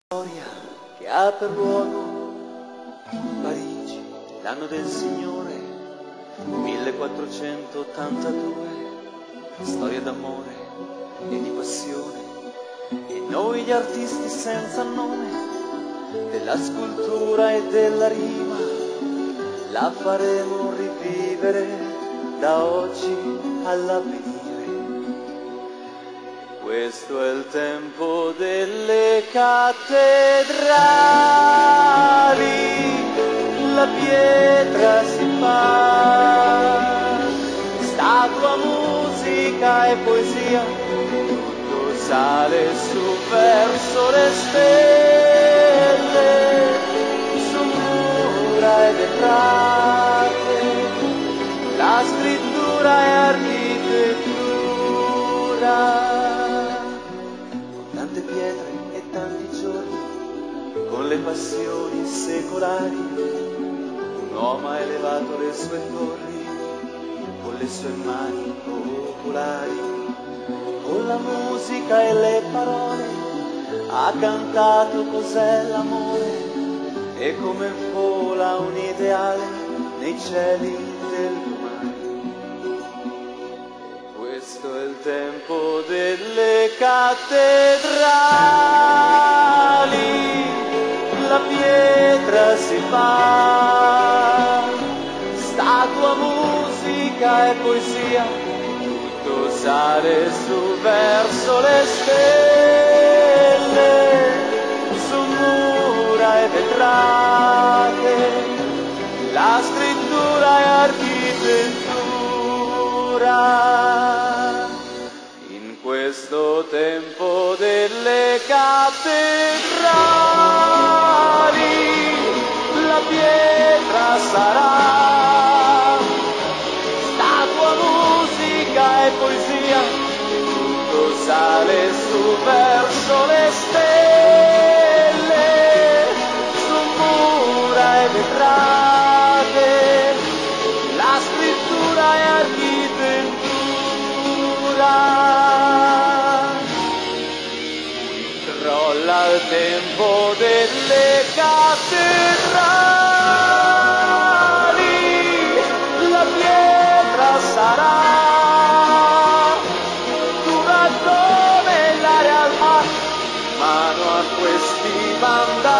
Storia che ha per luogo Parigi, l'anno del Signore 1482, storia d'amore e di passione, e noi gli artisti senza nome della scultura e della rima la faremo rivivere da oggi all'avvenire. Questo è il tempo delle cattedrali, la pietra si fa, statua, musica e poesia, tutto sale su verso le stelle, su mura e vetrate, la scrittura e architettura. Tante pietre e tanti giorni, con le passioni secolari, un uomo ha elevato le sue torri, con le sue mani popolari, con la musica e le parole, ha cantato cos'è l'amore, e come vola un ideale nei cieli del domani. Questo è il tempo delle cattedrali, la pietra si fa, statua, musica e poesia, tutto sale su verso le stelle, su mura e vetrate, la scrittura e architettura. In questo tempo delle cattedrali, la pietra sarà statua, musica e poesia, tutto sale su verso le stelle, su mura e vetrate, la scrittura e architettura. Crolla il tempo delle cattedrali, la pietra sarà dura come la realtà, mano a questi vandali.